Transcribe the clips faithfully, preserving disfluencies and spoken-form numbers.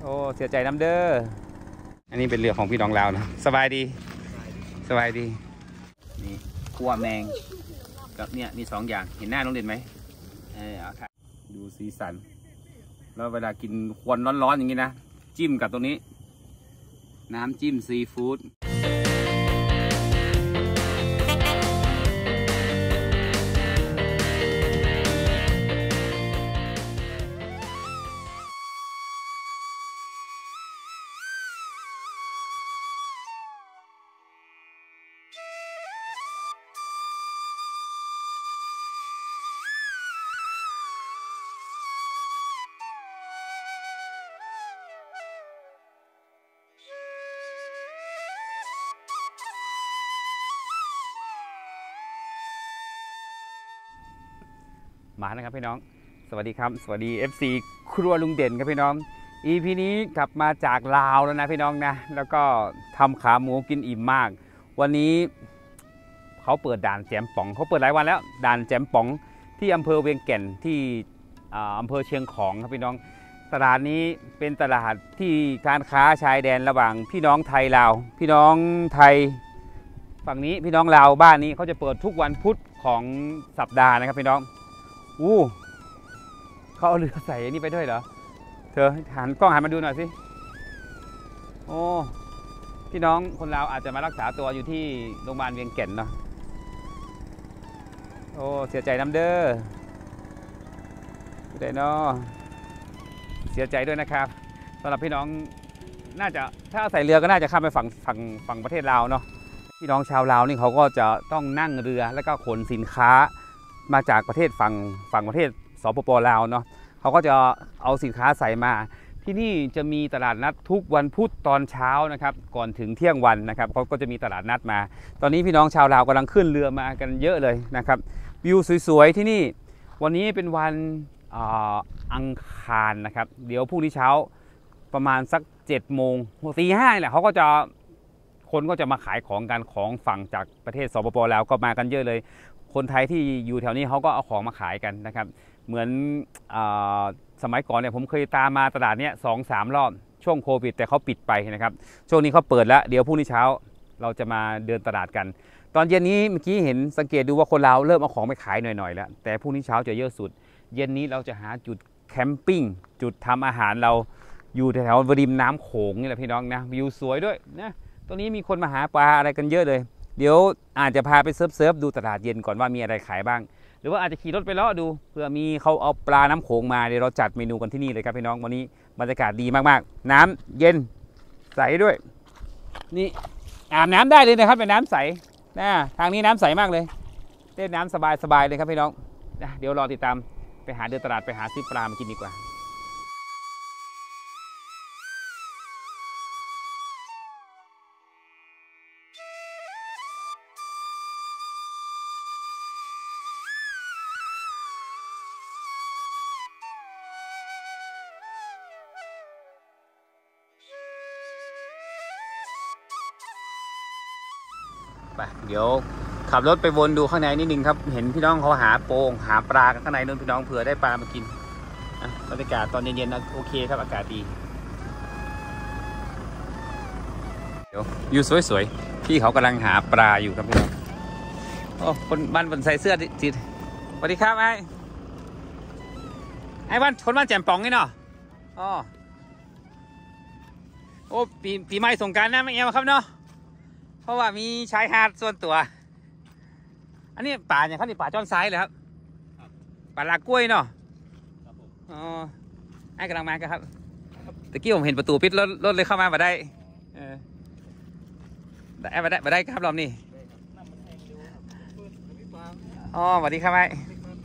โอ้เสียใจน้ำเด้ออันนี้เป็นเรือของพี่น้องลาวนะสบายดีสบายดีนี่คั่วแมงกับเนี่ยมีสองอย่างเห็นหน้าน้องเด่นไหมเออเอาค่ะดูสีสันแล้วเวลากินควันร้อนๆอย่างนี้นะจิ้มกับตรงนี้น้ำจิ้มซีฟู้ดมานะครับพี่น้องสวัสดีครับสวัสดี เอฟ ซี ครัวลุงเด่นครับพี่น้อง อี พี นี้กลับมาจากลาวแล้วนะพี่น้องนะแล้วก็ทำขาหมูกินอิ่มมากวันนี้เขาเปิดด่านแจมป๋องเขาเปิดหลายวันแล้วด่านแจมป๋องที่อำเภอเวียงแก่นที่อำเภอเชียงของครับพี่น้องตลาดนี้เป็นตลาดที่การค้าชายแดนระหว่างพี่น้องไทยลาวพี่น้องไทยฝั่งนี้พี่น้องลาวบ้านนี้เขาจะเปิดทุกวันพุธของสัปดาห์นะครับพี่น้องอู้เขาเอาเรือใส่นี่ไปด้วยเหรอเธอหันกล้องหันมาดูหน่อยสิโอ้พี่น้องคนลาวอาจจะมารักษาตัวอยู่ที่โรงพยาบาลเวียงแก่นเนาะโอ้เสียใจน้ำเด้อเด้อเนาะเสียใจด้วยนะครับสำหรับพี่น้องน่าจะถ้าใส่เรือก็น่าจะข้ามไปฝั่งฝั่งฝั่งประเทศลาวเนาะพี่น้องชาวลาวนี่เขาก็จะต้องนั่งเรือแล้วก็ขนสินค้ามาจากประเทศฝั่งฝั่งประเทศสปป.ลาวเนาะเขาก็จะเอาสินค้าใส่มาที่นี่จะมีตลาดนัดทุกวันพุธตอนเช้านะครับก่อนถึงเที่ยงวันนะครับเขาก็จะมีตลาดนัดมาตอนนี้พี่น้องชาวลาวกำลังขึ้นเรือมากันเยอะเลยนะครับวิวสวยๆที่นี่วันนี้เป็นวันอังคารนะครับเดี๋ยวพรุ่งนี้เช้าประมาณสักเจ็ดโมงตีห้าแหละเขาก็จะคนก็จะมาขายของกันของฝั่งจากประเทศสปป.ลาวก็มากันเยอะเลยคนไทยที่อยู่แถวนี้เขาก็เอาของมาขายกันนะครับเหมือนสมัยก่อนเนี่ยผมเคยตามมาตลาดเนี้ยสองสามรอบช่วงโควิดแต่เขาปิดไปนะครับช่วงนี้เขาเปิดแล้วเดี๋ยวพรุ่งนี้เช้าเราจะมาเดินตลาดกันตอนเย็นนี้เมื่อกี้เห็นสังเกตดูว่าคนลาวเริ่มเอาของไปขายหน่อยๆแล้วแต่พรุ่งนี้เช้าจะเยอะสุดเย็นนี้เราจะหาจุดแคมปิ้งจุดทำอาหารเราอยู่แถวริมน้ำโขงนี่แหละพี่น้องนะวิวสวยด้วยนะตรงนี้มีคนมาหาปลาอะไรกันเยอะเลยเดี๋ยวอาจจะพาไปเซิร์ฟเซิร์ฟดูตลาดเย็นก่อนว่ามีอะไรขายบ้างหรือว่าอาจจะขี่รถไปเลาะดูเพื่อมีเขาเอาปลาน้ำโขงมาเดี๋ยวเราจัดเมนูกันที่นี่เลยครับพี่น้องวันนี้บรรยากาศดีมากๆน้ำเย็นใสด้วยนี่อาบน้ำได้เลยนะครับเป็นน้ำใสนะทางนี้น้ำใสมากเลยเล่นน้ำสบายๆเลยครับพี่น้องเดี๋ยวรอติดตามไปหาเดินตลาดไปหาซื้อปลามากินดีกว่าไปเดี๋ยวขับรถไปวนดูข้างในนิดนึงครับเห็นพี่น้องเขาหาโป่งหาปลากันข้างในนู่นพี่น้องเผื่อได้ปลามากินบรรยากาศตอนเย็นๆโอเคครับอากาศดีเดี๋ยวอยู่สวยๆพี่เขากำลังหาปลาอยู่ครับพี่น้องโอ้คนบ้านบนใส่เสื้อจิตสวัสดีครับไอ้ไอ้บ้านคนบ้านแจ่มป๋องนี่เนาะอ๋อโอ้ปีปีใหม่สงกรานต์นะไม่เอี่ยมครับเนาะเพราะว่ามีชายหาดส่วนตัวอันนี้ป่าอย่างเขานี่ป่าจ้อนซ้ายเลยครับป่าลากล้วยเนาะอ๋อไอ้กำลังมากันครับตะกี้ผมเห็นประตูปิดรถรถเลยเข้ามามาได้เออได้มาได้มาได้ครับรอบนี้อ๋อสวัสดีครับไอ้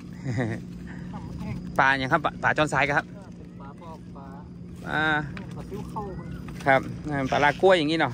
ป่าอย่างครับป่าจ้อนซ้ายครับอ่าครับป่าลากล้วยอย่างนี้เนาะ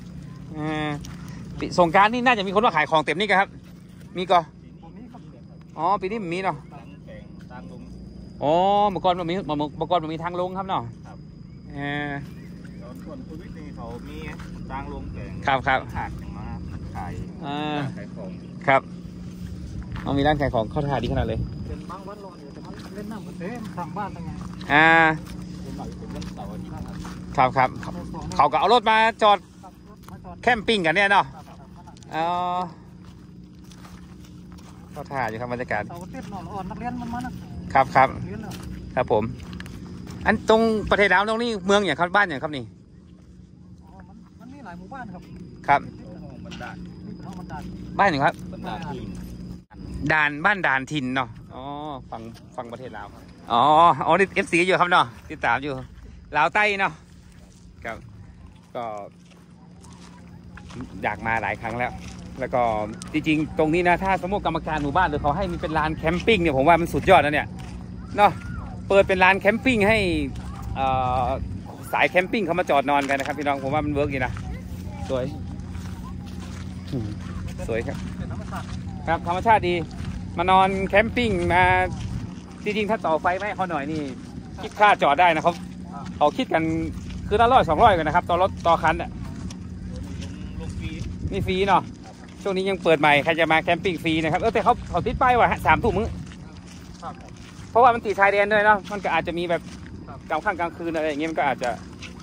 สงการนี่น่าจะมีคนมาขายของเต็มนี่ครับมีก็อ๋อปีนี้มีเนาะอ๋อเมื่อก่อนมันมีเมื่อก่อนมันมีทางลงครับเนาะเออส่วนคุณวิทย์เขามีทางลงแข่งครับครับขาดมาขายขายของครับเอามีร้านขายของเข้าท่าดีขนาดเลยเป็นบางวันรออยู่แต่มันเล่นน้ำกันเต้นทางบ้านยังไงอ่าเป็นหน่อยเป็นวันเสาร์อาทิตย์ครับครับเขาก็เอารถมาจอดแคมปิ้งกันเนี่ยเนาะเออเขาถ่ายอยู่ครับบรรยากาศเสาเต็ดหนอนอ่อนนักเรียนมันมานะครับครับครับผมอันตรงประเทศลาวตรงนี้เมืองอย่างครับบ้านอย่างครับนี่มันมีหลายหมู่บ้านครับครับบ้านอย่างครับด่านบ้านด่านถิ่นเนาะอ๋อฝั่งฝั่งประเทศลาวอ๋ออ๋อนี่เอฟซีอยู่ครับเนาะติดตามอยู่ลาวใต้เนาะครับก็อยากมาหลายครั้งแล้วแล้วก็จริงๆตรงนี้นะถ้าสมมติกรรมการหมู่บ้านหรือเขาให้มีเป็นลานแคมปิ้งเนี่ยผมว่ามันสุดยอดแล้วเนี่ยเนาะเปิดเป็นลานแคมปิ้งให้สายแคมปิ้งเขามาจอดนอนกันนะครับพี่น้องผมว่ามันเวิร์กดีนะสวยสวยครับครับธรรมชาติดีมานอนแคมปิ้งมาจริงๆถ้าต่อไฟไม่เขาหน่อยนี่คิดค่าจอดได้นะเขาเขาคิดกันคือละร้อยสองร้อยกันนะครับต่อรถต่อคันอ่ะนี่ฟรีเนาะช่วงนี้ยังเปิดใหม่ใครจะมาแคมปิ้งฟรีนะครับเออแต่เขาเขาติดป้ายว่าสามทุ่มมึงเพราะว่ามันติดชายแดนด้วยเนาะมันก็อาจจะมีแบบกลางค่ำกลางคืนอะไรอย่างเงี้ยมันก็อาจจะ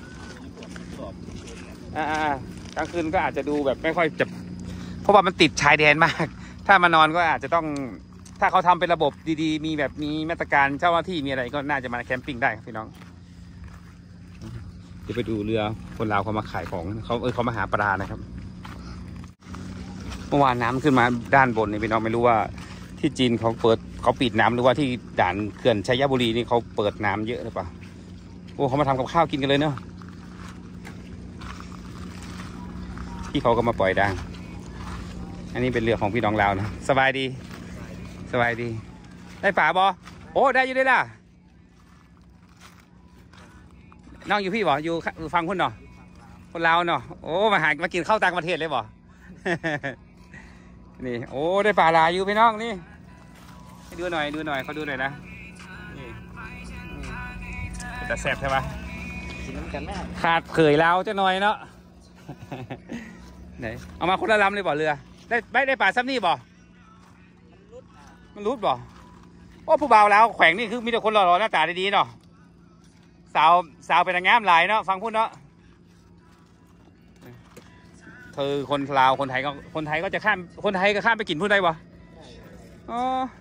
อ่ากลางคืนก็อาจจะดูแบบไม่ค่อยจะเพราะว่ามันติดชายแดนมากถ้ามานอนก็อาจจะต้องถ้าเขาทำเป็นระบบดีๆมีแบบมีมาตรการเจ้าหน้าที่มีอะไรก็น่าจะมาแคมปิ้งได้ครับพี่น้องเดี๋ยวไปดูเรือคนลาวเขามาขายของเขาเออเขามาหาปลานะครับเมื่อวานน้ำขึ้นมาด้านบนนี่พี่น้องไม่รู้ว่าที่จีนเขาเปิดเขาปิดน้ำหรือว่าที่ด่านเขื่อนชัยบุรีนี่เขาเปิดน้ำเยอะหรือเปล่าโอ้เขามาทำกับข้าวกินกันเลยเนาะที่เขาก็มาปล่อยด่างอันนี้เป็นเรือของพี่น้องลาวนะสบายดีสบายดีได้ป่าบอโอ้ได้อยู่ได้ล่ะน้องอยู่พี่บออยู่ฟังคุณเนาะคนลาวเนาะโอ้มาหามากินข้าวต่างประเทศเลยบอนี่โอ้ได้ป่าลาอยู่พี่น้องนี่ให้ดูหน่อยดูหน่อยเขาดูหน่อยนะนี่แต่แซ่บใช่ปะขาดเขยลาวจะหน่อยเนาะไหนเอามาคนละลำเลยบ่เรือได้ไม่ได้ป่าซ้ำนี่บ่มันรุดบ่โอ้ผู้บ่าวแล้วแขวงนี่คือมีแต่คนหล่อๆหน้าตาดีๆเนาะสาวสาวเป็นนางงามหลายเนาะฟังพูดเนาะเธอคนลาวคนไทยก็คนไทยก็จะข้ามคนไทยก็ข้ามไปกินพูดได้บ่อ๋อ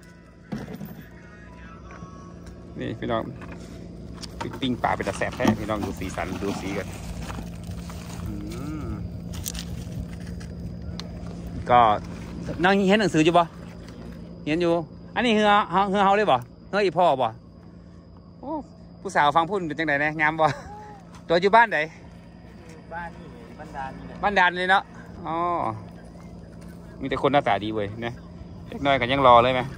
นี่พี่น้องปิ้งปลาเป็นตะแสบแท้พี่น้องดูสีสันดูสีกันก็นั่งเห็นหนังสืออยู่บ่เห็นอยู่อันนี้เฮือเฮือเฮาเลยบ่เฮืออีพ่อบ่โอ้ผู้สาวฟังพูดเป็นจังไดนะงามบ่ตัวอยู่บ้านไหนบ้านนี่บ้านดานนี่บ้านดานเลยเนาะอ๋อมีแต่คนหน้าตาดีเว้ยนะเล็กน้อยกันยังรอเลยไหม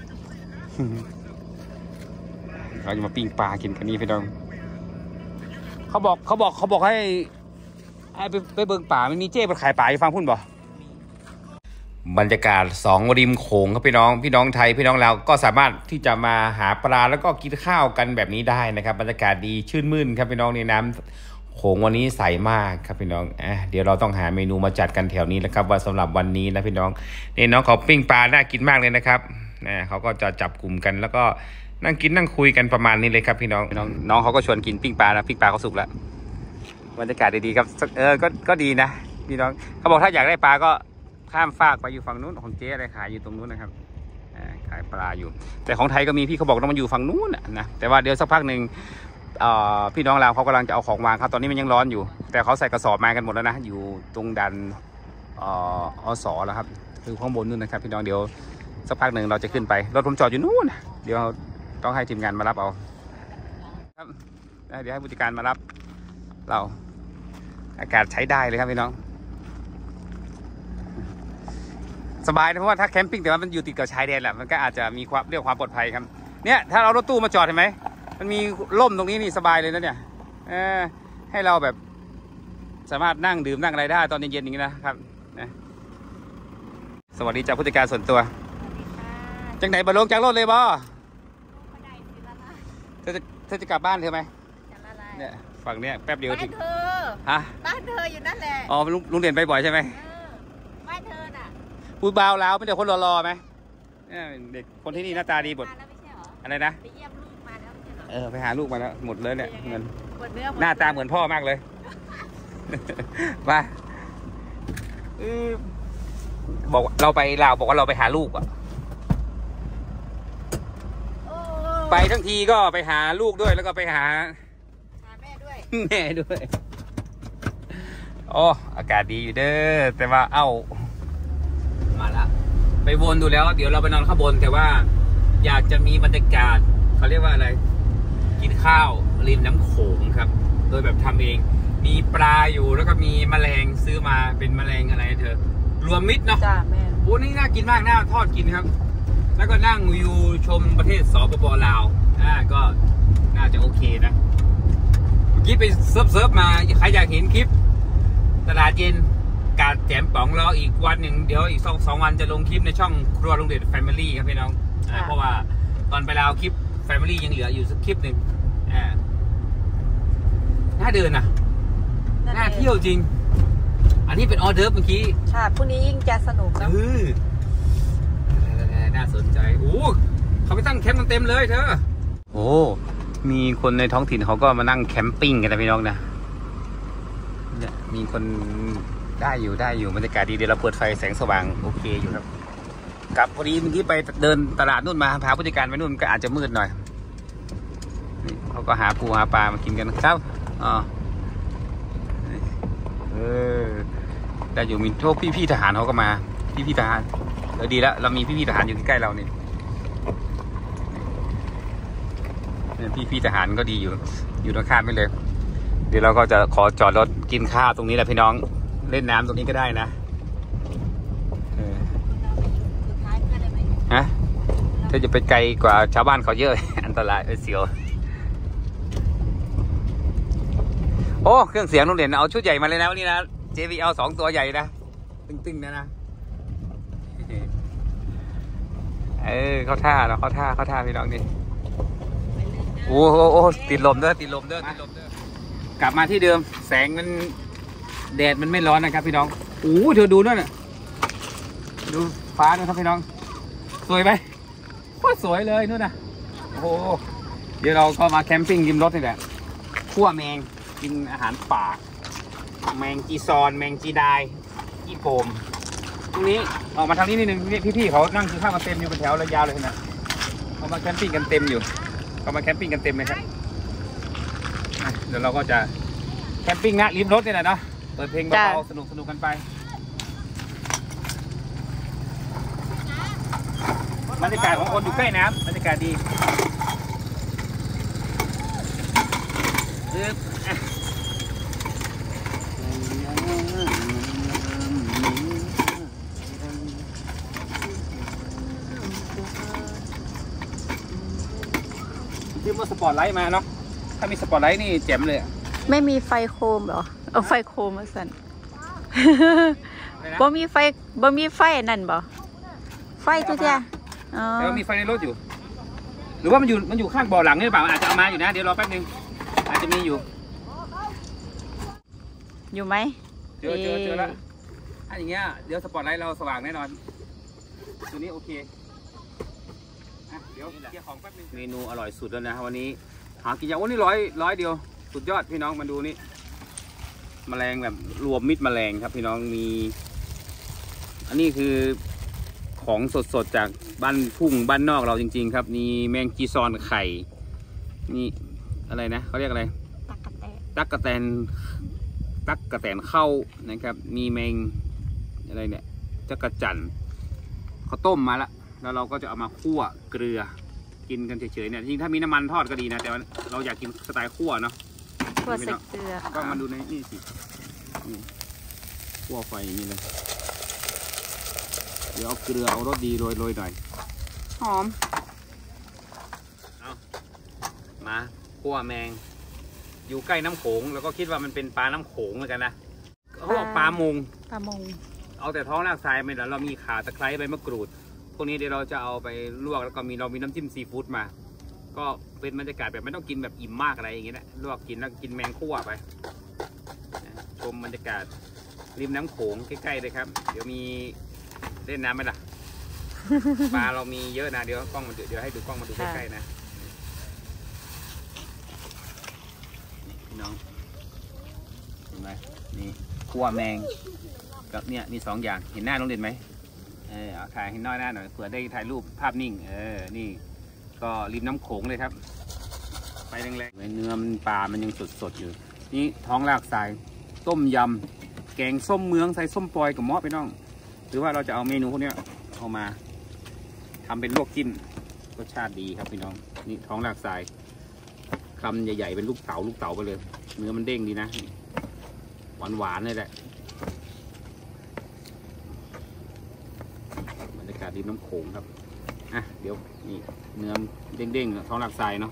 เราจะมาปิ้งปลากินกันนี่พี่น้องเขาบอกเขาบอกเขาบอกให้ไปไปเบิ่งป่ามันมีเจ๊ไปขายป่าอยู่ฟังพูดบ่บรรยากาศสองริมโขงครับพี่น้องพี่น้องไทยพี่น้องลาวก็สามารถที่จะมาหาปลาแล้วก็กินข้าวกันแบบนี้ได้นะครับบรรยากาศดีชื่นมื่นครับพี่น้องในน้ำโขงวันนี้ใสมากครับพี่น้องอ่ะเดี๋ยวเราต้องหาเมนูมาจัดกันแถวนี้แล้วครับว่าสำหรับวันนี้นะพี่น้องนี่น้องเขาปิ้งปลาน่ากินมากเลยนะครับนะเขาก็จะจับกลุ่มกันแล้วก็นั่งกินนั่งคุยกันประมาณนี้เลยครับพี่น้องน้องน้องเขาก็ชวนกินปิ้งปลานะปิ้งปลาเขาสุกแล้วบรรยากาศดีๆครับเออก็ก็ดีนะพี่น้องเขาบอกถ้าอยากได้ปลาก็ข้ามฟากไปอยู่ฝั่งนู้นของเจ๊อะไรขายอยู่ตรงนู้นนะครับขายปลาอยู่แต่ของไทยก็มีพี่เขาบอกต้องมาอยู่ฝั่งนู้นนะแต่ว่าเดี๋ยวสักพักหนึ่งพี่น้องเราเขากำลังจะเอาของวางครับตอนนี้มันยังร้อนอยู่แต่เขาใส่กระสอบมากันหมดแล้วนะอยู่ตรงดันอสแล้วครับคือข้างบนนู้นนะครับพี่น้องเดี๋ยวสักพักหนึ่งเราจะขึ้นไปรถผมจอดอยู่นู้นเดี๋ยวต้องให้ทีมงานมารับเอาครับเดี๋ยวให้ผู้จัดการมารับเราอากาศใช้ได้เลยครับพี่น้องสบายนะเพราะว่าถ้าแคมปิ้งแต่ว่ามันอยู่ติดกับชายแดนแหละมันก็อาจจะมีความเรื่องความปลอดภัยครับเนี่ยถ้าเรารถตู้มาจอดเห็นไหมมันมีร่มตรงนี้นี่สบายเลยนะเนี่ยเออให้เราแบบสามารถนั่งดื่มนั่งอะไรได้ตอนเย็นๆอย่างนี้นะครับนะสวัสดีจากผู้จัดการส่วนตัวจังไหนบรรลงจากรถเลยบ่เธอจะเธอจะกลับบ้านเธอไหมเนี่ยฝั่งเนี้ยแป๊บเดียวถึงเธอฮะบ้านเธออยู่นั่นแหละอ๋อลุงเด่นไปบ่อยใช่ไหมบ้านเธอน่ะพูดเบาแล้วไม่เด็กคนรอๆไหมเด็กคนที่นี่หน้าตาดีหมดอะไรนะไปเยี่ยมลูกมาแล้วเออไปหาลูกมาแล้วหมดเลยเนี่ยเงินหน้าตาเหมือนพ่อมากเลยมาเออบอกเราไปลาวบอกว่าเราไปหาลูกอ่ะไปทั้งทีก็ไปหาลูกด้วยแล้วก็ไปหาแม่ด้วยแม่ด้วยโอ้อากาศดีอยู่เด้อแต่ว่าเอ้ามาละไปวนดูแล้วเดี๋ยวเราไปนอนข้างบนแต่ว่าอยากจะมีบรรยากาศเขาเรียกว่าอะไรกินข้าวริมน้ำโขงครับโดยแบบทำเองมีปลาอยู่แล้วก็มีแมลงซื้อมาเป็นแมลงอะไรเธอรวมมิตรเนาะจ้าแม่โอ้นี่น่ากินมากน่าทอดกินครับแล้วก็นั่งวิวชมประเทศสปป.ลาวอ่าก็น่าจะโอเคนะเมื่อกี้ไปเซิร์ฟเซิร์ฟมาใครอยากเห็นคลิปตลาดเย็นกาดแจมป๋องรออีกวันหนึ่งเดี๋ยวอีกสองสองวันจะลงคลิปในช่องครัวลุงเด่นแฟมิลี่ครับพี่น้องอ่าเพราะว่าตอนไปลาวคลิปแฟมิลี่ยังเหลืออยู่สักคลิปหนึ่งอ่าน่าเดินนะน่าเที่ยวจริงอันนี้เป็นออเดิร์ฟเมื่อกี้ใช่พรุ่งนี้ยิ่งจะสนุกนะน่าสนใจโอ้เขาไปตั้งแคมป์กันเต็มเลยเธอโอ้มีคนในท้องถิ่นเขาก็มานั่งแคมปิ้งกันนะพี่น้องนะเนี่ยมีคนได้อยู่ได้อยู่บรรยากาศดีเดี๋ยวเราเปิดไฟแสงสว่างโอเคอยู่ครับกลับพอดีเมื่อกี้ไปเดินตลาดนู่นมาพาผู้จัดการไปนู่นก็อาจจะมืดหน่อยนี่เขาก็หาปูหาปลามากินกันครับอ๋อเออได้อยู่มีพวกพี่ๆทหารเขาก็มาพี่ๆทหารเออดีแล้วเรามีพี่ๆทหารอยู่ใกล้เราเนี่ยพี่ๆทหารก็ดีอยู่อยู่ตรงข้ามไปเลยเดี๋ยวเราก็จะขอจอดรถกินข้าวตรงนี้แหละพี่น้องเล่นน้ำตรงนี้ก็ได้นะฮะถ้าจะไปไกลกว่าชาวบ้านเขาเยอะอันตรายเสียวโอ้เครื่องเสียงโรงเรียนเอาชุดใหญ่มาเลยนะวันนี้นะ เจ วี แอล สองตัวใหญ่นะตึงๆนะนะเออเข้าท่าเราเข้าท่าเข้าท่าพี่น้องดิโอ้โหโอ้ติดลมเด้อติดลมเด้อติดลมเด้อกลับมาที่เดิมแสงมันแดดมันไม่ร้อนนะครับพี่น้องโอ้เธอดูนั่นน่ะดูฟ้าด้วยครับพี่น้องสวยไหมโคตรสวยเลยนู่นน่ะโอ้โหเดี๋ยวเราก็มาแคมปิ้งริมรถนี่แหละคั่วแมงกินอาหารป่าแมงจีซอนแมงจีดายจีโปมตรงนี้ออกมาทางนี้นิดนึงพี่ๆเขานั่งกินข้าวกันเต็มอยู่เป็นแถวระยาวเลยนะเขามาแคมปิ้งกันเต็มอยู่เขามาแคมปิ้งกันเต็มเลยครับเดี๋ยวเราก็จะแคมปิ้งนะริมรถนี่แหละเนาะเปิดเพลงเบาๆสนุกสนุกกันไปบรรยากาศของคนอยู่ใกล้น้ำบรรยากาศดีที่ว่าสปอร์ตไลท์มาเนาะถ้ามีสปอร์ตไลท์นี่เจ๋มเลยไม่มีไฟโคมเหรอเอาไฟโคมมาสั่นบ่มีไฟบ่มีไฟนั่นบ่ไฟตัวเดียวแล้วมีไฟในรถอยู่หรือว่ามันอยู่มันอยู่ข้างบ่อหลังนี่หรือเปล่าอาจจะเอามาอยู่นะเดี๋ยวรอแป๊บนึงอาจจะมีอยู่อยู่ไหมเจอเจอเจอแล้วถ้าอย่างเงี้ยเดี๋ยวสปอร์ตไลท์เราสว่างแน่นอนตัวนี้โอเคเดี๋ยวเกี่ยวของแป๊บนึงเมนูอร่อยสุดแล้วนะวันนี้หากินอย่างวันนี้ร้อยร้อยเดียวสุดยอดพี่น้องมาดูนี่แมลงแบบรวมมิตรแมลงครับพี่น้องมีอันนี้คือของสดๆจากบ้านทุ่งบ้านนอกเราจริงๆครับมีแมงจีซอนไข่นี่อะไรนะเขาเรียกอะไรตักกะแตนตักกะแตนเข้านะครับมีแมงอะไรเนี่ยจักระจั่นเขาต้มมาแล้วแล้วเราก็จะเอามาคั่วเกลือกินกันเฉยๆเนี่ยจริงถ้ามีน้ำมันทอดก็ดีนะแต่ว่าเราอยากกินสไตล์คั่วเนาะคั่วใส่เกลือก็มาดูในนี่สิคั่วไฟอย่างนี้เลยเดี๋ยวเอาเกลือเอารสดีโรยโรยหน่อยหอมเอามาคั่วแมงอยู่ใกล้น้ำโขงแล้วก็คิดว่ามันเป็นปลาน้ำโขงเหมือนกันนะเขาบอกปลามงปลามงเอาแต่ท้องรากทรายไม่แล้วเรามีข่าตะไคร้ใบมะกรูดพวกนี้เดี๋ยวเราจะเอาไปลวกแล้วก็มีเรามีน้ำจิ้มซีฟู้ดมาก็เป็นบรรยากาศแบบไม่ต้องกินแบบอิ่มมากอะไรอย่างเงี้ยนะลวกกินแล้วกินแมงคั่วไปชมบรรยากาศริมน้ำโขงใกล้ๆเลยครับเดี๋ยวมีเล่นน้ำไหมล่ะ ปลาเรามีเยอะนะเดี๋ยวกล้องมาเดี๋ยวให้ดูกล้องมาดูใกล้ๆนะพี่น้องเห็นไหมไหมนี่คั่วแมงกับเนี่ยมีสองอย่างเห็นหน้าน้องเด่นไหมเออเอาถ่ายให้น้อยหน้าหน่อยเผื่อได้ถ่ายรูปภาพนิ่งเออนี่ก็ริมน้ำโขงเลยครับไปแรงๆเนื้อมันปลามันยังสดๆอยู่นี่ท้องลากทรายต้มยำแกงส้มเมืองใส่ส้มปล่อยกับเมาะไปน้องหรือว่าเราจะเอาเมนูพวกนี้เอามาทำเป็นลวกจิ้มรสชาติดีครับพี่น้องนี่ท้องลากทรายคำใหญ่ๆเป็นลูกเต๋าลูกเต๋าไปเลยเนื้อมันเด้งดีนะหวานๆเลยแหละบรรยากาศริมน้ำโขงครับอ่ะเดี๋ยวนี่เนื้อเด้งๆท้องลากทรายเนาะ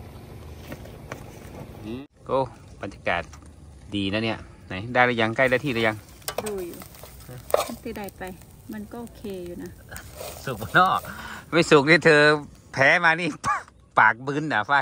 ก็บรรยากาศดีนะเนี่ยไหนได้หรือยังใกล้ได้ที่หรือยังดูอยู่ที่ใดไปมันก็โอเคอยู่นะสุกเนาะไม่สุกนี่เธอแพ้มานี่ปากบึ้นนะฝ้าย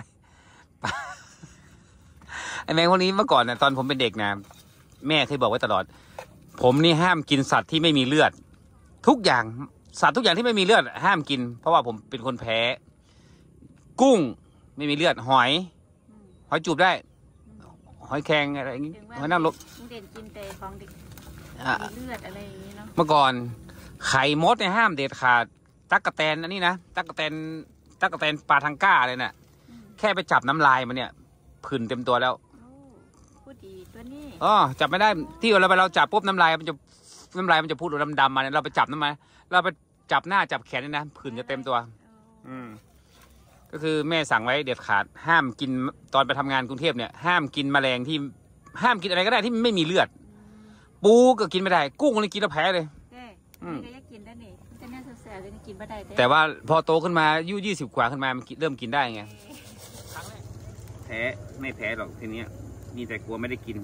ไอแมงพวกนี้เมื่อก่อนนะตอนผมเป็นเด็กนะแม่เคยบอกไว้ตลอดผมนี่ห้ามกินสัตว์ที่ไม่มีเลือดทุกอย่างสัตว์ทุกอย่างที่ไม่มีเลือดห้ามกินเพราะว่าผมเป็นคนแพ้กุ้งไม่มีเลือดหอยหอยจูบได้หอยแครงอะไรอย่างงี้หอยนางรมเด่นกินแต่ของเด็กมีเลือดอะไรอย่างงี้เนาะเมื่อก่อนไข่มดเนี่ยห้ามเด็ดขาดตั๊กแตนอันนี้นะตั๊กแตนตั๊กแตนปลาทังก้าเลยน่ะแค่ไปจับน้ำลายมันเนี่ยผื่นเต็มตัวแล้วพูดดีตัวนี้อ๋อจับไม่ได้ที่เราไปเราจับปุ๊บน้ำลายมันจะน้ำลายมันจะพูดดำๆมาเนี่ยเราไปจับน้ำมันเราไปจับหน้าจับแขนนี่นะผื่นจะเต็มตัวอืมก็คือแม่สั่งไว้เด็ดขาดห้ามกินตอนไปทำงานกรุงเทพเนี่ยห้ามกินแมลงที่ห้ามกินอะไรก็ได้ที่ไม่มีเลือดปูก็กินไม่ได้กุ้งนี่กินแล้วแพ้เลยอืมก็ยังกินได้นี่จะน่าแสบเลยกินไม่ได้แต่ว่าพอโตขึ้นมาอายุยี่สิบกว่าขึ้นมามันเริ่มกินได้ไงแพ้ไม่แพ้หรอกทีนี้มีแต่กลัวไม่ได้กิน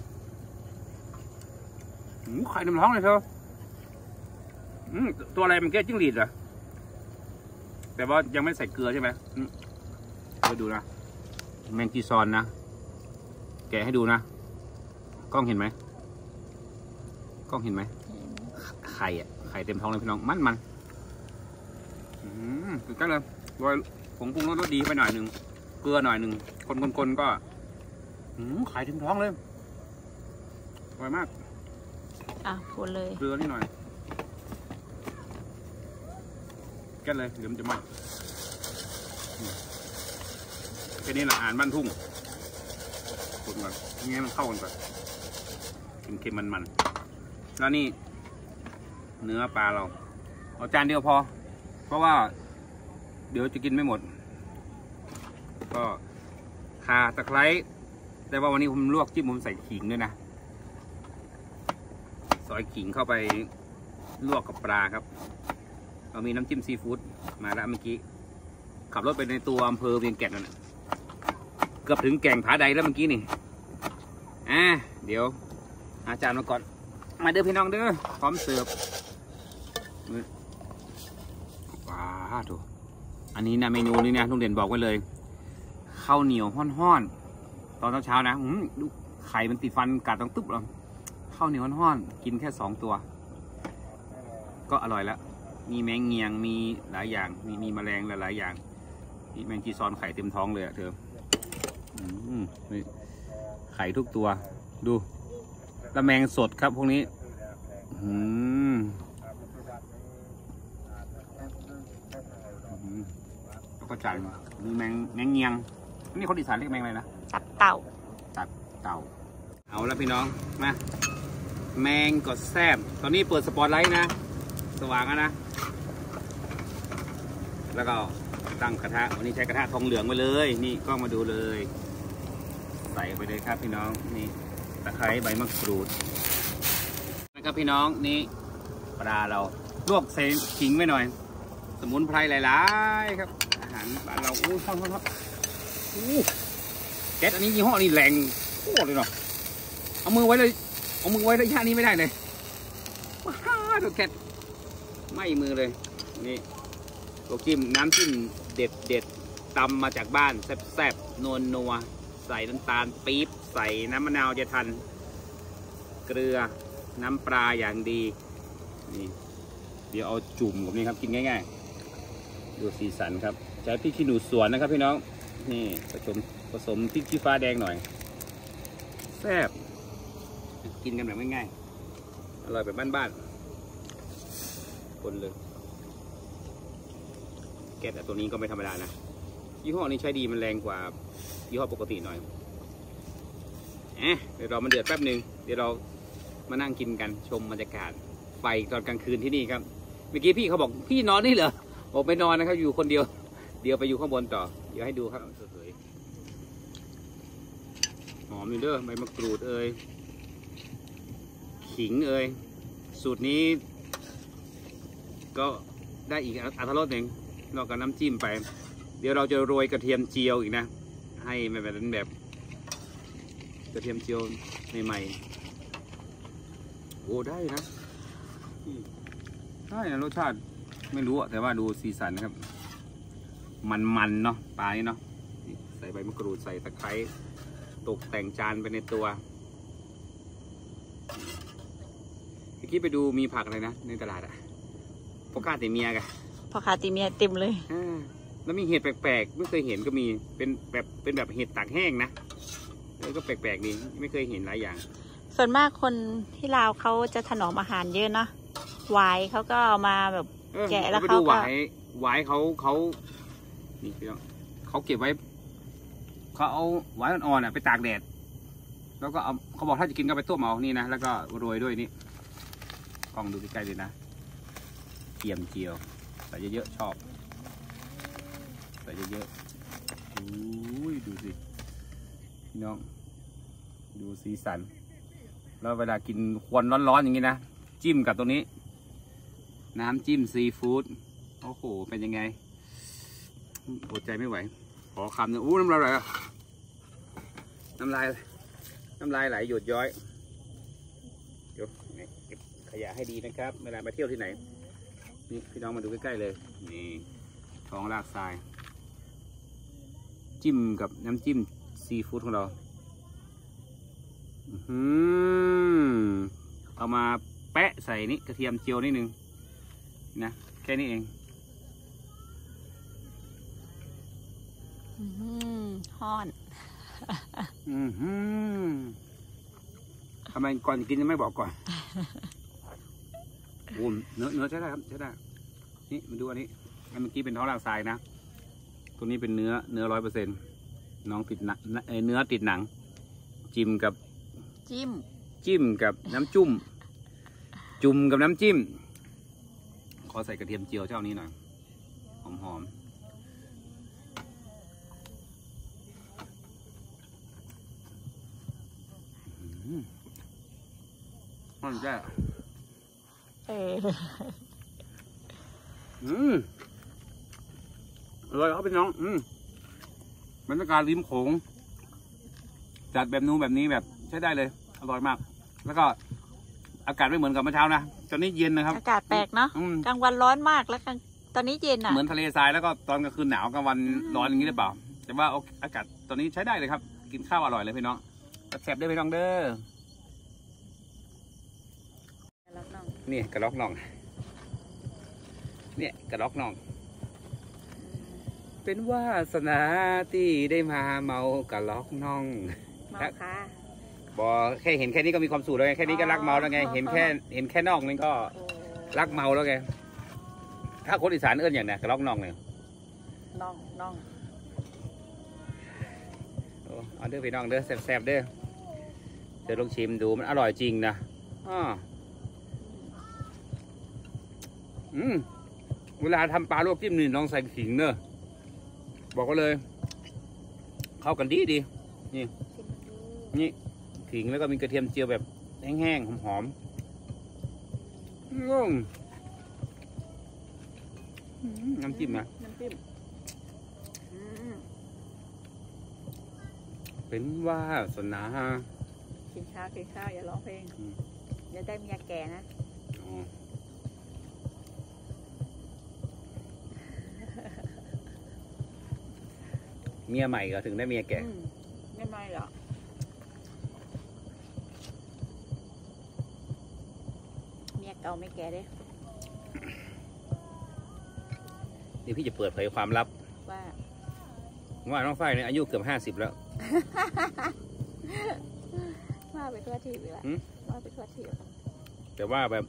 ไข่น้ำท้องเลยเธอตัวอะไรมันแก้จิ้งหรีดเหรอแต่ว่ายังไม่ใส่เกลือใช่ไหมไปดูนะแมงกีซอนนะแกะให้ดูนะกล้องเห็นไหมกล้องเห็นไหมไข่อะไข่เต็มท้องเลยพี่น้องมันมันอืมคือกันเลยโรยผงปรุงรสรสดีไปหน่อยหนึ่งเกลือหน่อยหนึ่งคนคนคนก็อืมไข่เต็มท้องเลยอร่อยมากอ่ะพูดเลยเกลือนิดหน่อยกันเลยเดี๋ยวมันจะมันแค่นี้แหละอ่านบ้านทุ่งคนก่อนงี้มันเข้ากันก่อนเค็มๆมันๆแล้วนี่เนื้อปลาเราเอาจานเดียวพอเพราะว่าเดี๋ยวจะกินไม่หมดก็ข่าตะไคร้แต่ว่าวันนี้ผมลวกจิ้มผมใส่ขิงด้วยนะซอยขิงเข้าไปลวกกับปลาครับเรามีน้ำจิ้มซีฟู้ดมาแล้วเมื่อกี้ขับรถไปในตัวอำเภอเวียงแก่นนั่นเกือบถึงแก่งผาใดแล้วเมื่อกี้นี่อ่ะเดี๋ยวอาจารย์มาก่อนมาเด้อพี่น้องเด้อพร้อมเสิร์ฟว้าวดูอันนี้นะเมนูนี้นะลุงเด่นบอกไว้เลยข้าวเหนียวห้อนๆตอนเช้าๆนะดูไข่มันติดฟันกัดต้องตุ๊บเราข้าวเหนียวห้อนๆกินแค่สองตัวก็อร่อยแล้วมีแมงเงียงมีหลายอย่างมีมีแมลงหลายๆอย่างมีแมงจีซอนไข่เต็มท้องเลยอะเธอไข่ทุกตัวดูแล้วแมงสดครับพวกนี้อืมแล้วก็จ่ายมีแมงแมงเงียงนี่คนอีสานเรียกแมงอะไรนะตับเต่าตับเต่าเอาแล้วพี่น้องมาแมงกดแซบตอนนี้เปิดสปอตไลท์นะสว่างแล้วนะแล้วก็ตั้งกระทะวันนี้ใช้กระทะทองเหลืองไปเลยนี่กล้องมาดูเลยใส่ไปเลยครับพี่น้องนี่ตะไคร้ใบมะกรูดนะครับพี่น้องนี่ปลาเราลวกใส่ขิงไว้หน่อยสมุนไพรหลายๆครับอาหารบ้านเราอู้ฮ้อนๆอู้แก๊สอันนี้ยี่ห้อนี้แรงโคตรเลยเนาะเอามือไว้เลยเอามือไว้ระยะนี้ไม่ได้เลยว้าวดูแก๊สไหม้มือเลยนี่โลกิมน้ำจิ้มเด็ดเด็ดตำมาจากบ้านแซ่บๆนัวนัวใส่น้ำตาลปี๊บใส่น้ำมะนาวจะทันเกลือน้ำปลาอย่างดีนี่เดี๋ยวเอาจุ่มกับนี่ครับกินง่ายๆดูสีสันครับใช้พริกขี้หนูสวนนะครับพี่น้องนี่ผสมผสมพริกขี้ฟ้าแดงหน่อยแซ่บกินกันแบบง่ายๆอร่อยแบบบ้านๆคนเลยแก๊สแต่ตัวนี้ก็ไม่ธรรมดานะยี่ห้อนี้ใช้ดีมันแรงกว่ายี่ห้อปกติหน่อยเอ๊ะเดี๋ยวเรามาเดือดแป๊บหนึ่งเดี๋ยวเรามานั่งกินกันชมบรรยากาศไฟตอนกลางคืนที่นี่ครับเมื่อกี้พี่เขาบอกพี่นอนนี่เหรอบอกไม่นอนนะครับอยู่คนเดียวเดี๋ยวไปอยู่ข้างบนต่อเดี๋ยวให้ดูครับหอมอยู่เด้อใบมะกรูดเอ่ยขิงเอ่ยสูตรนี้ก็ได้อีกอรรถรสหนึ่งนอกจากน้ำจิ้มไปเดี๋ยวเราจะโรยกระเทียมเจียวอีกนะให้มันเป็นแบบกระเทียมเจียวใหม่ๆโอ้ได้นะได้นะรสชาติไม่รู้อะแต่ว่าดูสีสันนะครับมันๆเนาะปลานี่เนาะใส่ใบมะกรูดใส่ตะไคร้ตกแต่งจานไปในตัวเมื่อกี้ไปดูมีผักอะไรนะในตลาดอะพวกกาติเมียกันพอคาติเมียเต็มเลยแล้วมีเห็ดแปลกๆไม่เคยเห็นก็มีเป็นแบบเป็นแบบเห็ดตากแห้งนะแล้วก็แปลกๆดีไม่เคยเห็นหลายอย่างส่วนมากคนที่ลาวเขาจะถนอมอาหารเยอะเนาะหวายเขาก็เอามาแบบแกะแล้วเขาก็หวายหวายเขาเขานี่พี่น้องเขาเก็บไว้เขาเอาหวายอ่อนๆไปตากแดดแล้วก็เอาเขาบอกถ้าจะกินก็ไปต้มเอานี่นะแล้วก็โรยด้วยนี่กล้องดูใกล้ๆเลยนะเทียมเจียวใส่เยอะๆชอบใส่เยอะๆอุ้ยดูสิพี่น้องดูสีสันแล้วเวลากินควันร้อนๆอย่างนี้นะจิ้มกับตรงนี้น้ำจิ้มซีฟู้ดโอ้โหเป็นยังไงอดใจไม่ไหวขอคำหนึ่งอู้น้ำลายไหลอ่ะน้ำลายน้ำลายไหลหยดย้อยเดี๋ยวเก็บขยะให้ดีนะครับเวลามาเที่ยวที่ไหนนี่พี่น้องมาดูใกล้ๆเลยนี่ท้องรากทรายจิ้มกับน้ำจิ้มซีฟู้ดของเราอืมเอามาแปะใส่นี่กระเทียมเจียวนิดนึงนะแค่นี้เองฮ้อนอือหือทำไมก่อนกินยังไม่บอกก่อนโอ้เนื้อเนื้อใช้ได้ครับใช้ได้นี่มาดูอันนี้อันเมื่อกี้เป็นท้องรากทรายนะตัวนี้เป็นเนื้อเนื้อร้อยเปอร์เซ็นต์น้องติดหนังเนื้อติดหนังจิ้มกับจิ้มจิ้มกับน้ำจุ่มจุ่มกับน้ำจิ้มขอใส่กระเทียมเจียวเจ้านี้หน่อยหอมหอมมันแจ่เอออืมอร่อยครับพี่น้องอืมบรรยากาศริมโขงจัดแบบนู้นแบบนี้แบบใช้ได้เลยอร่อยมากแล้วก็อากาศไม่เหมือนกับเมื่อเช้านะตอนนี้เย็นนะครับอากาศแปลกเนาะกลางวันร้อนมากแล้วกลางตอนนี้เย็นอ่ะเหมือนทะเลทรายแล้วก็ตอนกลางคืนหนาวกลางวันร้อนอย่างนี้หรือเปล่าแต่ว่าอากาศตอนนี้ใช้ได้เลยครับกินข้าวอร่อยเลยพี่น้องแซ่บๆด้วยพี่น้องเด้อนี่กระลอกน่องเนี่ยกระลอกน่องเป็นวาสนาที่ได้มาเมากระลอกน่องเมาค่ะบอแค่เห็นแค่นี้ก็มีความสุขแล้วไงแค่นี้ก็รักเมาแล้วไงเห็นแค่เห็นแค่น่องนี่ก็รักเมาแล้วไงถ้าคนอีสานเอื้อนอย่างเนี้ยกระลอกน่องเนี่ยน่องน่องโอ้เอาเด้อพี่น้องเด้อแซ่บๆเด้อเดี๋ยวลองชิมดูมันอร่อยจริงนะอ๋ออืมเวลาทำปลาลวกจิ้มนี่น้องใส่ขิงเนอะบอกก็เลยเข้ากันดีดีนี่นี่ขิงแล้วก็มีกระเทียมเจียวแบบแห้งๆหอมๆงงน้ำจิ้มนะน้ำจิ้มเป็นว่าสนากินข้าวกินข้าวอย่าร้องเพลงอย่าได้เมียแก่นะเมียใหม่ก็ถึงได้เมียแก่ไม่ไม่หรอกเมียเก่าไม่แก่เด้นี่พี่จะเปิดเผยความลับว่าว่าน้องฝ้ายเนี่ยอายุเกือบห้าสิบแล้วว่าไปทั่วทีไปละไปทั่วเที่ยวแต่ว่าแบบ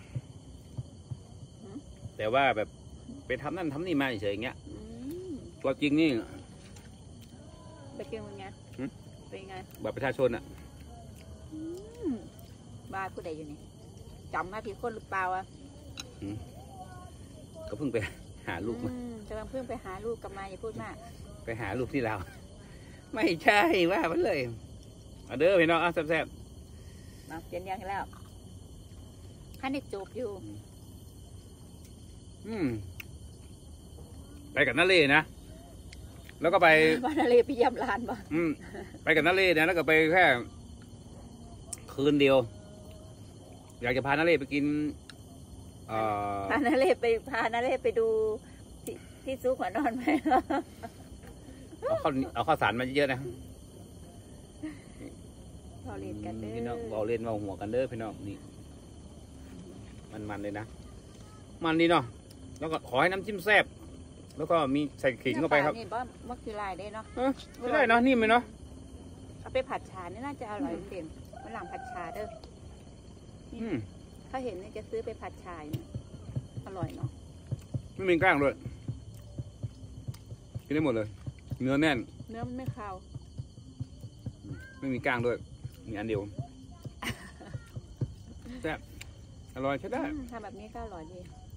หืมแต่ว่าแบบไปทำนั่นทำนี่มาเฉยๆอย่างเงี้ยอืมตัวจริงนี่ไปเที่ยวเป็นไงหืมเป็นไงบัตรประชาชนอ่ะอืมบ้านผู้ใดอยู่นี่จำมาผิดคนหรือเปล่าอ่ะก็เพิ่งไปหาลูกมาอืมกำลังเพิ่งไปหาลูกกลับมาอย่าพูดมากไปหาลูกที่เราวไม่ใช่ว่ามันเลยเอาเด้อพี่น้องเอาแซ่บมาเปลี่ยนยังให้แล้วฮันนี่จบอยู่ๆอืมไปกับนาเล่นะ แล้วก็ไปบ้านทะเลพี่ยำลานบ่อืมไปกับนาเล่นะแล้วก็ไปแค่ คืนเดียว อยากจะพานาเล่ไปกินเอ่อพานาเล่ไปพานาเล่ไปดูที่ที่ซุกหัวนอนไหมเอาข้าวเอาข้าวสารมาเยอะๆนะเราเรียนกันเด้อพี่น้องเอาเล่นเอาหัวกันเด้อพี่น้องนี่มันๆเลยนะมันดีเนาะแล้วก็ขอให้น้ำจิ้มแซ่บแล้วก็มีใส่ขิงเข้าไปครับนี่บ้ามักคือลายได้เนาะเออไม่ได้เนาะนิ่มเลยเนาะเอาไปผัดชานี่น่าจะอร่อยเด่นมันหลังผัดชาเด้ออืมถ้าเห็นเนี่ยจะซื้อไปผัดชาเนี่ยอร่อยเนาะไม่มีกล้างด้วยกินได้หมดเลย เนื้อแน่นเนื้อมันไม่คาวไม่มีกล้างด้วยมีอันเดียวแซ่บอร่อยใช้ได้อืมทำแบบนี้ก็อร่อยดี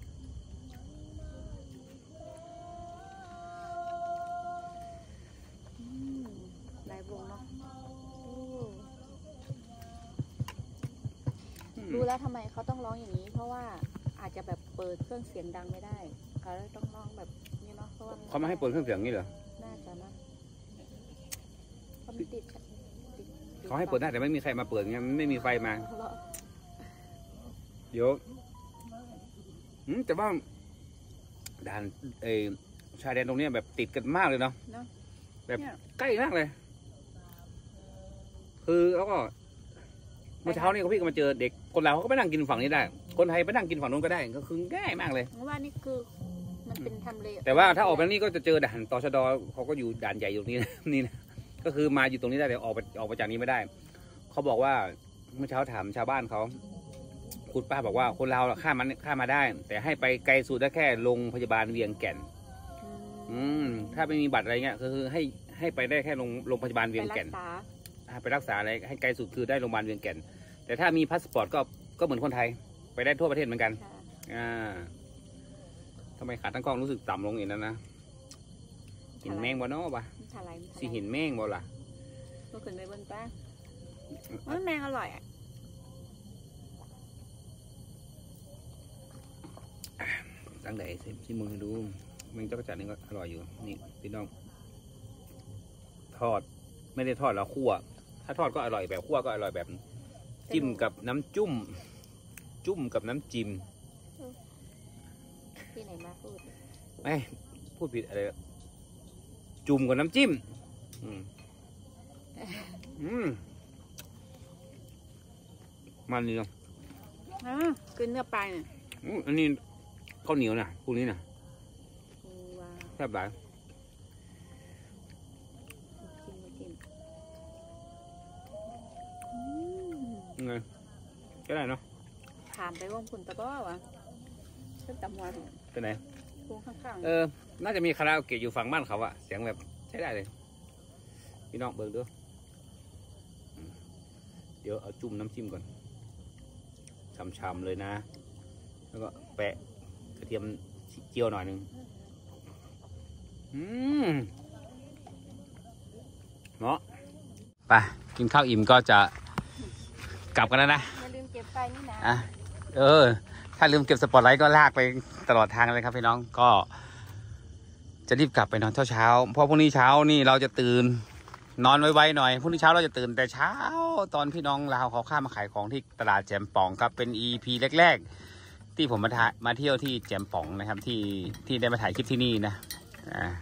อืมหลายวงเนาะโอ้อืมรู้แล้วทำไมเขาต้องร้องอย่างนี้ เพราะว่าอาจจะแบบเปิดเครื่องเสียงดังไม่ได้เขาเลยต้องร้องแบบนี้เนาะเพราะว่าเขาไม่ให้เปิดเครื่องเสียงนี่เหรอน่าจะนะเขาไม่ติดติดติดเขาให้เปิดได้แต่ไม่มีใครมาเปิดไงมันไม่มีไฟมาเหรอเดี๋ยวอืมแต่ว่าด่านเออชายแดนตรงเนี้ยแบบติดกันมากเลยเนาะเนาะแบบเนี่ยใกล้มากเลย คือแล้วก็เมื่อเช้านี่เขาพี่ก็มาเจอเด็กคนลาวเขาก็ไปนั่งกินฝั่งนี้ได้ คนไทยไปนั่งกินฝั่งนู้นก็ได้ก็คือง่ายมากเลยเพราะว่านี่คือมันเป็นทำเลแต่ว่าถ้าออกไปนี่ก็จะเจอด่านตชดเขาก็อยู่ด่านใหญ่อยู่ตรงนี้นะ นี่นะก็คือมาอยู่ตรงนี้ได้แต่ออกไปออกไปจากนี้ไม่ได้เขาบอกว่าเมื่อเช้าถามชาวบ้านเขาคุณป้าบอกว่าคนลาวข้ามมันข้ามมาได้ แต่ให้ไปไกลสุดได้แค่โรงพยาบาลเวียงแก่นอืมอืมถ้าไม่มีบัตรอะไรเงี้ยก็คือให้ให้ไปได้แค่โรงโรงพยาบาลเวียงไปรัแก่นกษาอ่าไปรักษาอะไรให้ไกลสุดคือได้โรงพยาบาลเวียงแก่น แต่ถ้ามีพาสปอร์ตก็ก็เหมือนคนไทย ไปได้ทั่วประเทศเหมือนกันค่ะอ่าทำไมขาตั้งกล้องรู้สึกต่ำลงอีกแล้วนะเห็นแมงบ่เนาะปะมันทลายมันทลายสิเห็นแมงบ่ล่ะก็ขึ้นไปบนป้ามันแมงอร่อยอ่ะตั้งแต่ที่มึงให้ดูแมงจักรจันทร์นี่ก็อร่อยอยู่นี่พี่น้อง ทอดไม่ได้ทอดแล้วคั่ว ถ้าทอดก็อร่อยแบบคั่วก็อร่อยแบบจิ้มกับน้ำจุ่มจุ่มกับน้ำจิ้มที่ไหนมาพูดไม่พูดผิดอะไรจุ่มกับน้ำจิ้มอืมอืมมันนี่เนาะอ่ากินเนื้อปลาเนี่ยอืมอันนี้ข้าวเหนียวนะพวกนี้นะว้าวแซ่บหลายกินมากินอืมไงก็ได้เนาะถามไปวงคุณตะบ้อวะเพิ่งตำวันไปไหนวงข้างเออ น่าจะมีคาราโอเกะอยู่ฝั่งบ้านเขาอะเสียงแบบใช้ได้เลย พี่น้องเบิ่งดูอืมเดี๋ยวเอาจุ่มน้ำจิ้มก่อนช่ำๆเลยนะ แล้วก็แปะกระเทียมเจียวหน่อยหนึงอืมเนาะไปกินข้าวอิ่มก็จะกลับกันแล้วนะๆอย่าลืมเก็บไฟนี่นะอ่ะเออ ถ้าลืมเก็บสปอตไลท์ก็ลากไปตลอดทางเลยครับพี่น้องก็จะรีบกลับไปนอนเช้าๆเพราะพรุ่งนี้เช้านี่เราจะตื่นนอนไวๆหน่อยพรุ่งนี้เช้าเราจะตื่นแต่เช้าตอนพี่น้องลาวเขาข้ามมาขายของที่ตลาดแจมป่องครับเป็น อี พี แรกๆที่ผมมาถ่ายมาเที่ยวที่แจมป่องนะครับที่ที่ได้มาถ่ายคลิปที่นี่นะอ่า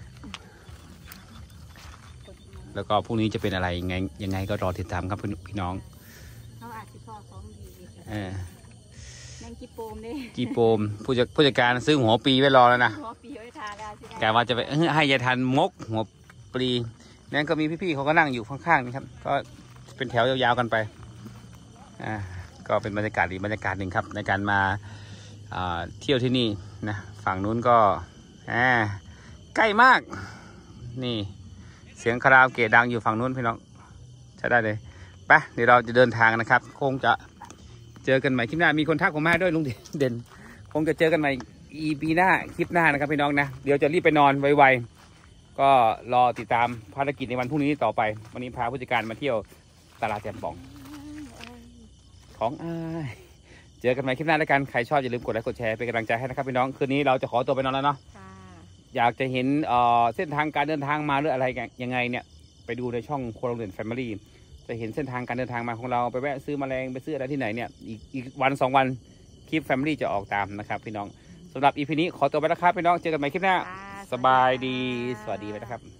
แล้วก็พรุ่งนี้จะเป็นอะไรยังไงยังไงก็รอติดตามครับพี่น้องเขาอาจจะพอของดีเออแมงกีโปมนี่จีโปมผู้จัดผู้จัดการซื้อหัวปีไว้รอแล้วนะหัวปีไว้ทานแล้วใช่ไหมแกว่าจะไปให้ยายทันมกหัวปลีนั่นก็มีพี่ๆเขาก็นั่งอยู่ข้างๆนี่ครับก็เป็นแถวยาวๆกันไปอ่าก็เป็นบรรยากาศอีกบรรยากาศหนึ่งครับในการมาเที่ยวที่นี่นะฝั่งนู้นก็อ่าใกล้มากนี่เสียงคาราโอเกะดังอยู่ฝั่งนู้นพี่น้องใช้ได้เลยไปเดี๋ยวเราจะเดินทางนะครับคงจะเจอกันใหม่คลิปหน้ามีคนทักผมมาด้วยลุงเด่นคงจะเจอกันใหม่อีพีหน้าคลิปหน้านะครับพี่น้องนะเดี๋ยวจะรีบไปนอนไวๆก็รอติดตามภารกิจในวันพรุ่งนี้ต่อไปวันนี้พาผู้จัดการมาเที่ยวตลาดแจ่มป่องของอายเจอกันใหม่คลิปหน้าแล้วกันใครชอบอย่าลืมกดไลค์กดแชร์เป็นกำลังใจให้นะครับพี่น้องคืนนี้เราจะขอตัวไปนอนแล้วเนาะอยากจะเห็นเส้นทางการเดินทางมาหรืออะไรยังไงเนี่ยไปดูในช่องครัวโรงเรียนแฟมิลี่จะเห็นเส้นทางการเดินทางมาของเราไปแวะซื้อแมลงไปซื้ออะไรที่ไหนเนี่ยอีกอีกวันสองวันคลิปแฟมิลี่จะออกตามนะครับพี่น้องสำหรับอีพีนี้ขอตัวไปแล้วครับพี่น้องเจอกันใหม่คลิปหน้าสบายดีสวัสดีไปนะครับ